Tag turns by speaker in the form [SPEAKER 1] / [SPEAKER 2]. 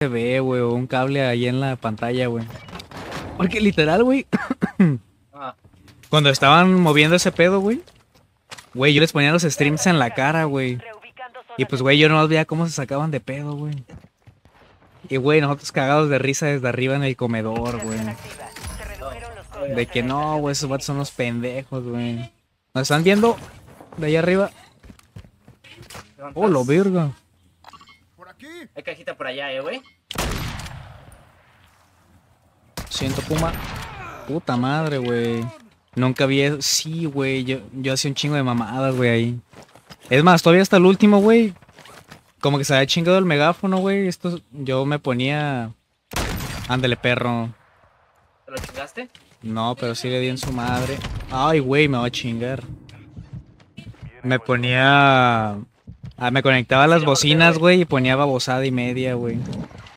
[SPEAKER 1] USB, güey, o un cable ahí en la pantalla, güey. Porque literal, güey,
[SPEAKER 2] Ah,
[SPEAKER 1] cuando estaban moviendo ese pedo, güey, yo les ponía los streams en la cara, güey. Y pues, güey, yo no veía cómo se sacaban de pedo, güey. Y, güey, nosotros cagados de risa desde arriba en el comedor, güey. De que no, güey, esos vatos son los pendejos, güey. ¿Nos están viendo? De ahí arriba. Oh, lo verga.
[SPEAKER 2] hay cajita por allá, güey.
[SPEAKER 1] Siento Puma. Puta madre, güey. Nunca vi eso. Sí, güey, yo hacía un chingo de mamadas, güey, ahí. Es más, todavía hasta el último, güey. Como que se había chingado el megáfono, güey. Esto, yo me ponía... Ándale, perro.
[SPEAKER 2] ¿Te lo chingaste?
[SPEAKER 1] No, pero sí le di en su madre. Ay, güey, me va a chingar. Me ponía... me conectaba a las bocinas, güey, y ponía babosada y media, güey.